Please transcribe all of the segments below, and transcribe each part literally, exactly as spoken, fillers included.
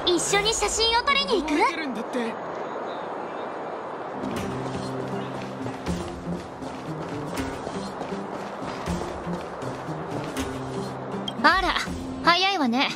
一緒に写真を撮りに行く？あら、早いわね。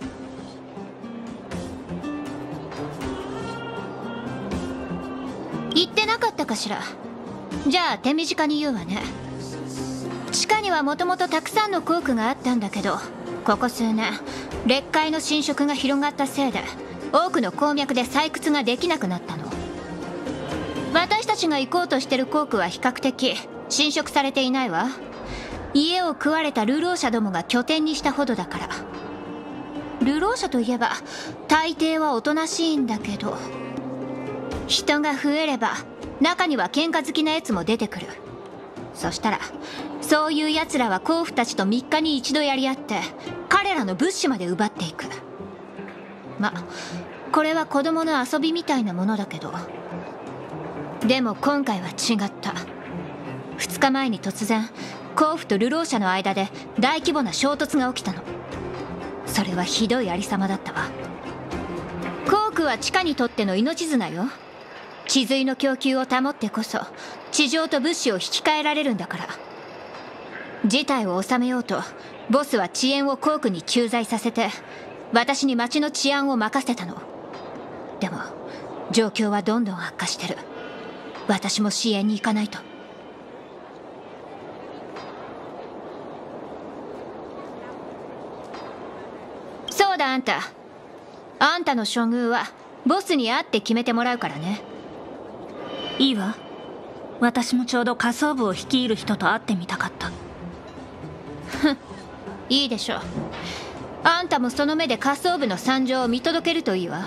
言ってなかったかしら。じゃあ手短に言うわね。地下にはもともとたくさんの鉱区があったんだけど、ここ数年劣化の侵食が広がったせいで多くの鉱脈で採掘ができなくなったの。私たちが行こうとしてる鉱区は比較的侵食されていないわ。家を食われた流浪者どもが拠点にしたほどだから。流浪者といえば大抵はおとなしいんだけど、人が増えれば中には喧嘩好きなやつも出てくる。そしたらそういう奴らは鉱夫たちとみっかに一度やり合って彼らの物資まで奪っていく。ま、これは子供の遊びみたいなものだけど、でも今回は違った。ふつかまえに突然鉱夫と流浪者の間で大規模な衝突が起きたの。それはひどいありさまだったわ。鉱区は地下にとっての命綱よ。治水の供給を保ってこそ地上と物資を引き換えられるんだから。事態を収めようとボスは遅延を鉱区に駐在させて私に町の治安を任せたの。でも状況はどんどん悪化してる。私も支援に行かないと。そうだ、あんたあんたの処遇はボスに会って決めてもらうからね。 いいわ。私もちょうど仮想部を率いる人と会ってみたかった。 ふん、いいでしょう。あんたもその目で仮想部の惨状を見届けるといいわ。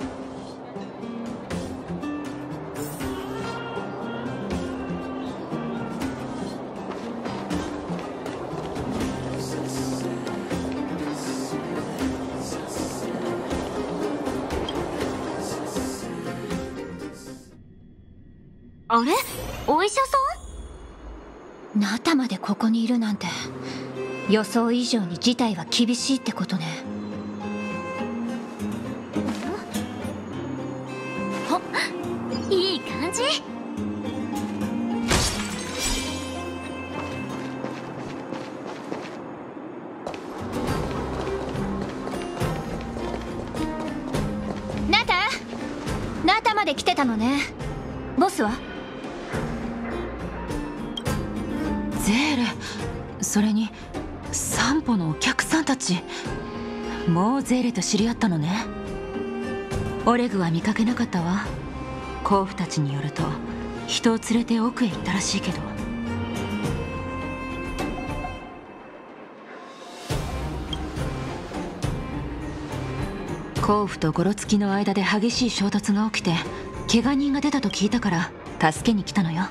あれ、お医者さん？ナタまでここにいるなんて、予想以上に事態は厳しいってことね。お、いい感じ。ナタナタまで来てたのね。ボスは？ ゼーレ、それに散歩のお客さんたち、もうゼーレと知り合ったのね。オレグは見かけなかったわ。鉱夫たちによると人を連れて奥へ行ったらしいけど。鉱夫とゴロツキの間で激しい衝突が起きて怪我人が出たと聞いたから助けに来たのよ。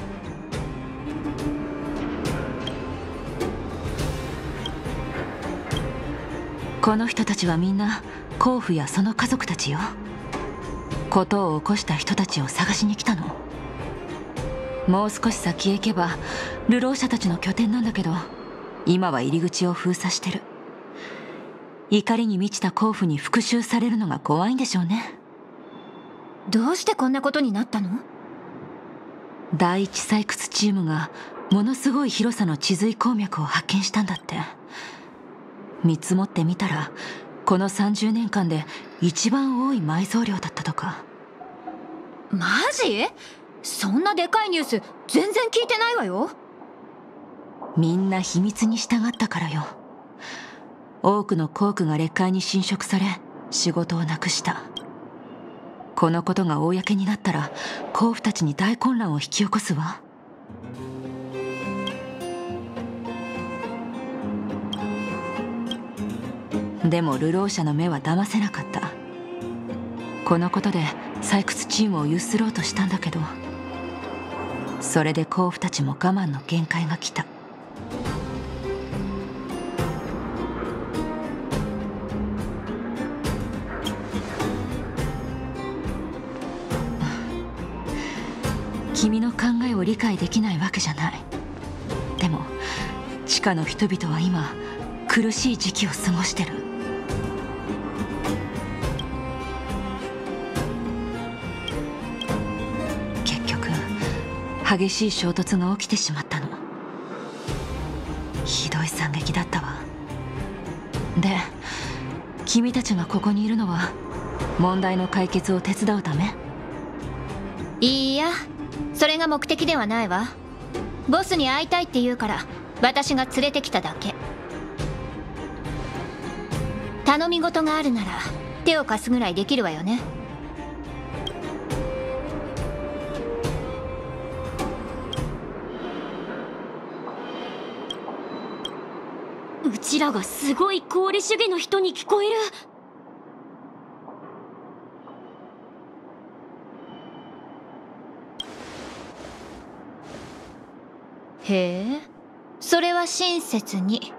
この人たちはみんな鉱夫やその家族たちよ。事を起こした人たちを探しに来たの。もう少し先へ行けば流浪者たちの拠点なんだけど、今は入り口を封鎖してる。怒りに満ちた鉱夫に復讐されるのが怖いんでしょうね。 どうしてこんなことになったの？ 第一採掘チームがものすごい広さの治水鉱脈を発見したんだって。見積もってみたらこのさんじゅうねんかんで一番多い埋蔵量だったとか。 マジ？そんなでかいニュース全然聞いてないわよ。 みんな秘密に従ったからよ。多くの鉱区が劣化に侵食され仕事をなくした。このことが公になったら鉱夫たちに大混乱を引き起こすわ。でも流浪者の目は騙せなかった。このことで採掘チームをゆすろうとしたんだけど、それで鉱夫たちも我慢の限界が来た。君の考えを理解できないわけじゃない。でも地下の人々は今苦しい時期を過ごしてる。 激しい衝突が起きてしまったの。ひどい惨劇だったわ。で、君たちがここにいるのは問題の解決を手伝うため？ いいや、それが目的ではないわ。ボスに会いたいって言うから私が連れてきただけ。頼み事があるなら手を貸すぐらいできるわよね。 うちらがすごい功利主義の人に聞こえる。 へえ、それは親切に。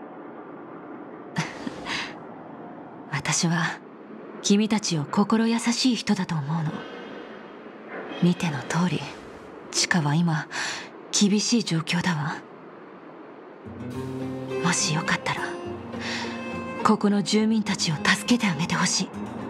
私は君たちを心優しい人だと思うの。見ての通り、チカは今厳しい状況だわ。もしよかったらここの住民たちを助けてあげてほしい。